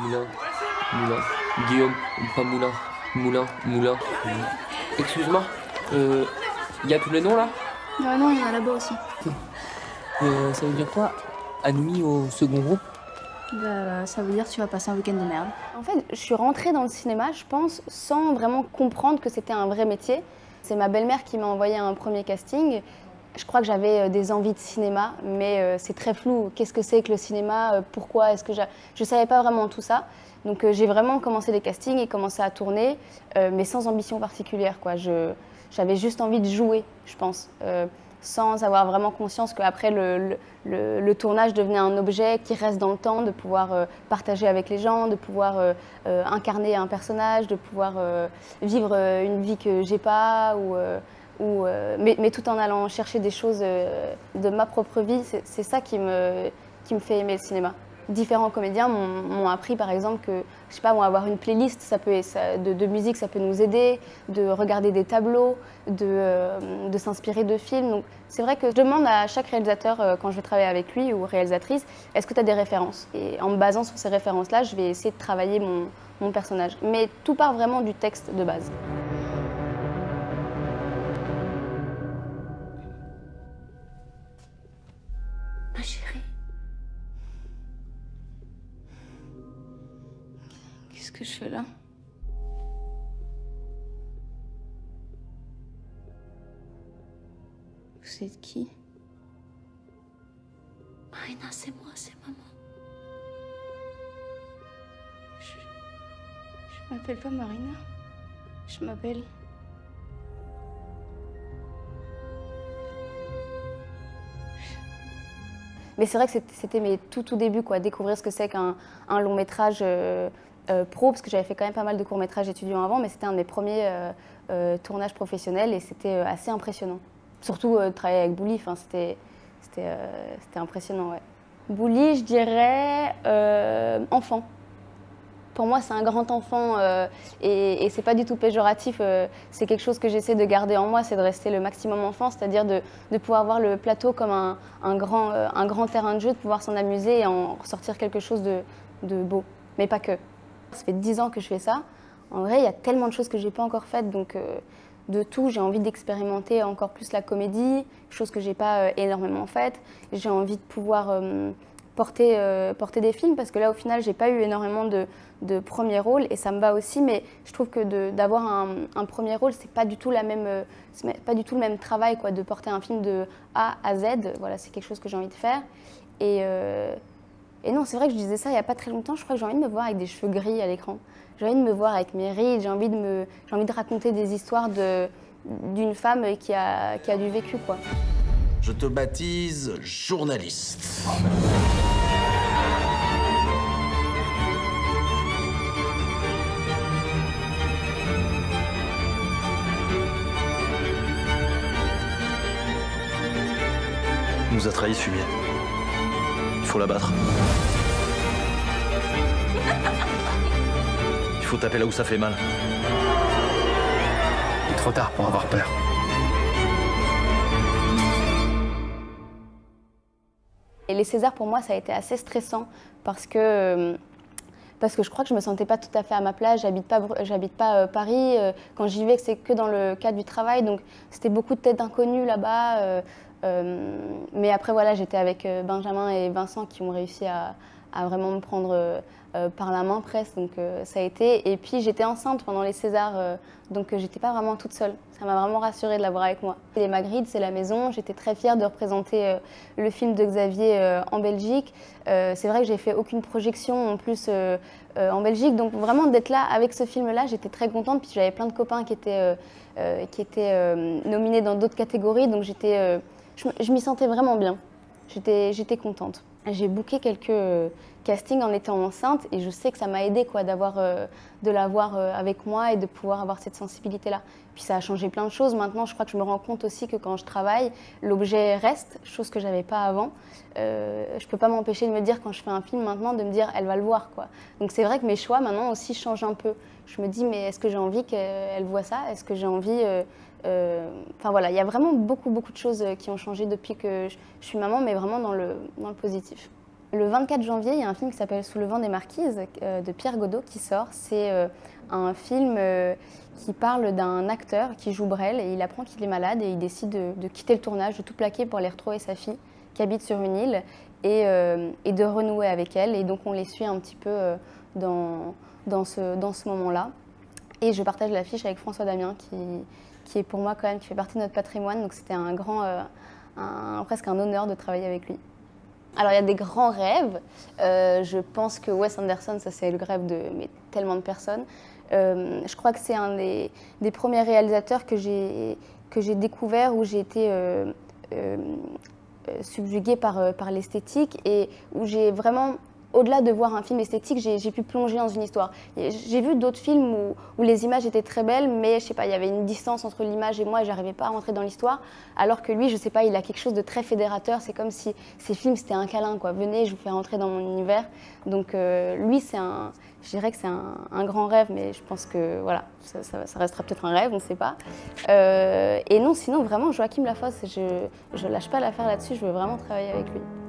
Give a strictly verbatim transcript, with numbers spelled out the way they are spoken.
Moulin, Moulin, Guillaume, pas Moulin, Moulin, Moulin. Excuse-moi, il euh, y a tous les noms là? Bah non, il y en a là-bas aussi. Euh, ça veut dire quoi, admis au second groupe? Bah ça veut dire que tu vas passer un week-end de merde. En fait, je suis rentrée dans le cinéma, je pense, sans vraiment comprendre que c'était un vrai métier. C'est ma belle-mère qui m'a envoyé un premier casting. Je crois que j'avais des envies de cinéma, mais c'est très flou. Qu'est-ce que c'est que le cinéma? Pourquoi est-ce que je ne savais pas vraiment tout ça. Donc j'ai vraiment commencé les castings et commencé à tourner, mais sans ambition particulière, quoi. J'avais juste envie de jouer, je pense, sans avoir vraiment conscience qu'après le, le, le tournage devenait un objet qui reste dans le temps, de pouvoir partager avec les gens, de pouvoir incarner un personnage, de pouvoir vivre une vie que j'ai pas, ou Ou, euh, mais, mais tout en allant chercher des choses euh, de ma propre vie, c'est ça qui me, qui me fait aimer le cinéma. Différents comédiens m'ont appris par exemple que, je sais pas, avoir une playlist ça peut, ça, de, de musique, ça peut nous aider, de regarder des tableaux, de, euh, de s'inspirer de films. Donc c'est vrai que je demande à chaque réalisateur euh, quand je vais travailler avec lui ou réalisatrice, est-ce que tu as des références? Et en me basant sur ces références-là, je vais essayer de travailler mon, mon personnage. Mais tout part vraiment du texte de base. Ma chérie. Qu'est-ce que je fais là? Vous êtes qui? Marina, c'est moi, c'est maman. Je, je m'appelle pas Marina. Je m'appelle... Mais c'est vrai que c'était mes tout tout débuts, quoi, découvrir ce que c'est qu'un un long métrage euh, euh, pro, parce que j'avais fait quand même pas mal de courts métrages étudiants avant, mais c'était un de mes premiers euh, euh, tournages professionnels et c'était euh, assez impressionnant. Surtout euh, de travailler avec Bouli, c'était euh, impressionnant, ouais. Bouli, je dirais euh, enfant. Pour moi, c'est un grand enfant euh, et, et c'est pas du tout péjoratif. Euh, c'est quelque chose que j'essaie de garder en moi, c'est de rester le maximum enfant, c'est-à-dire de, de pouvoir voir le plateau comme un, un, grand, euh, un grand terrain de jeu, de pouvoir s'en amuser et en ressortir quelque chose de, de beau, mais pas que. Ça fait dix ans que je fais ça. En vrai, il y a tellement de choses que j'ai pas encore faites, donc euh, de tout, j'ai envie d'expérimenter encore plus la comédie, chose que j'ai pas euh, énormément faite. J'ai envie de pouvoir euh, porter, euh, porter des films, parce que là, au final, j'ai pas eu énormément de, de premiers rôles, et ça me va aussi, mais je trouve que d'avoir un, un premier rôle, c'est pas du tout la même, euh, pas du tout le même travail, quoi, de porter un film de A à Z. Voilà, c'est quelque chose que j'ai envie de faire. Et, euh, et non, c'est vrai que je disais ça il y a pas très longtemps, je crois que j'ai envie de me voir avec des cheveux gris à l'écran. J'ai envie de me voir avec mes rides, j'ai envie, envie de raconter des histoires d'une femme qui a, qui a du vécu, quoi. Je te baptise journaliste. Il nous a trahis, Fumier. Il faut l'abattre. Il faut taper là où ça fait mal. Il est trop tard pour avoir peur. Et les Césars, pour moi, ça a été assez stressant parce que, parce que je crois que je ne me sentais pas tout à fait à ma place. J'habite pas, j'habite pas euh, Paris. Euh, quand j'y vais, c'est que dans le cadre du travail. Donc, c'était beaucoup de têtes inconnues là-bas. Euh, euh, mais après, voilà, j'étais avec Benjamin et Vincent qui ont réussi à, à vraiment me prendre euh, euh, par la main presque. Donc, euh, ça a été. Et puis, j'étais enceinte pendant les Césars. Euh, donc, euh, j'étais pas vraiment toute seule. Ça m'a vraiment rassurée de l'avoir avec moi. Les Magritte, c'est la maison. J'étais très fière de représenter euh, le film de Xavier euh, en Belgique. Euh, c'est vrai que j'ai fait aucune projection en plus euh, euh, en Belgique. Donc vraiment d'être là avec ce film-là, j'étais très contente. Puis j'avais plein de copains qui étaient, euh, euh, qui étaient euh, nominés dans d'autres catégories. Donc j'étais, euh, je, je m'y sentais vraiment bien. J'étais contente. J'ai booké quelques euh, castings en étant enceinte et je sais que ça m'a aidé quoi, d'avoir, euh, de l'avoir euh, avec moi et de pouvoir avoir cette sensibilité-là. Puis ça a changé plein de choses. Maintenant, je crois que je me rends compte aussi que quand je travaille, l'objet reste, chose que je n'avais pas avant. Euh, je ne peux pas m'empêcher de me dire, quand je fais un film maintenant, de me dire, elle va le voir, quoi. Donc c'est vrai que mes choix maintenant aussi changent un peu. Je me dis, mais est-ce que j'ai envie qu'elle voit ça? Est-ce que j'ai envie... Euh, euh, enfin voilà, il y a vraiment beaucoup, beaucoup de choses qui ont changé depuis que je, je suis maman, mais vraiment dans le, dans le positif. Le vingt-quatre janvier, il y a un film qui s'appelle Sous le vent des marquises euh, de Pierre Godot qui sort. C'est euh, un film euh, qui parle d'un acteur qui joue Brel et il apprend qu'il est malade et il décide de, de quitter le tournage, de tout plaquer pour aller retrouver sa fille qui habite sur une île et, euh, et de renouer avec elle. Et donc on les suit un petit peu euh, dans, dans ce, dans ce moment-là. Et je partage l'affiche avec François Damien qui, qui est pour moi quand même, qui fait partie de notre patrimoine. Donc c'était un grand, euh, un, presque un honneur de travailler avec lui. Alors il y a des grands rêves, euh, je pense que Wes Anderson, ça c'est le rêve de mais, tellement de personnes. Euh, je crois que c'est un des, des premiers réalisateurs que j'ai que j'ai découvert où j'ai été euh, euh, subjuguée par, euh, par l'esthétique et où j'ai vraiment, au-delà de voir un film esthétique, j'ai pu plonger dans une histoire. J'ai vu d'autres films où, où les images étaient très belles, mais je sais pas, il y avait une distance entre l'image et moi et j'arrivais pas à rentrer dans l'histoire. Alors que lui, je sais pas, il a quelque chose de très fédérateur. C'est comme si ces films c'était un câlin, quoi. Venez, je vous fais rentrer dans mon univers. Donc euh, lui, c'est un, je dirais que c'est un, un grand rêve, mais je pense que voilà, ça, ça, ça restera peut-être un rêve, on ne sait pas. Euh, et non, sinon vraiment, Joachim Lafosse, je, je lâche pas l'affaire là-dessus. Je veux vraiment travailler avec lui.